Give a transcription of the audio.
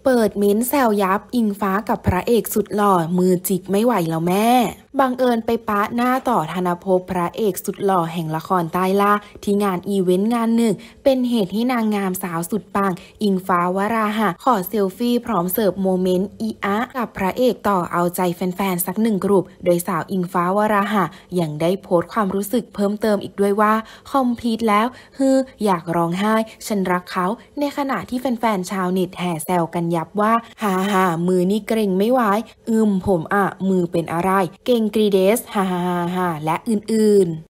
เปิดเม้นแซวยับอิงฟ้ากับพระเอกสุดหล่อมือจิกไม่ไหวแล้วแม่บังเอิญไปปะหน้าต่อธนภพพระเอกสุดหล่อแห่งละครใต้ล่าที่งานอีเวนต์งานหนึ่งเป็นเหตุให้นางงามสาวสุดปังอิงฟ้าวราหะขอเซลฟี่พร้อมเสิร์ฟโมเมนต์อีอะกับพระเอกต่อเอาใจแฟนๆสักหนึ่งกลุ่มโดยสาวอิงฟ้าวราหะยังได้โพสต์ความรู้สึกเพิ่มเติมอีกด้วยว่าคอมพลีทแล้วอยากร้องไห้ฉันรักเขาในขณะที่แฟนๆชาวเน็ตแห่แซวกันยับว่าฮ่ามือนี่เกร็งไม่ไหวผมมือเป็นอะไรเก่งกรีเดสฮ่าและอื่นๆ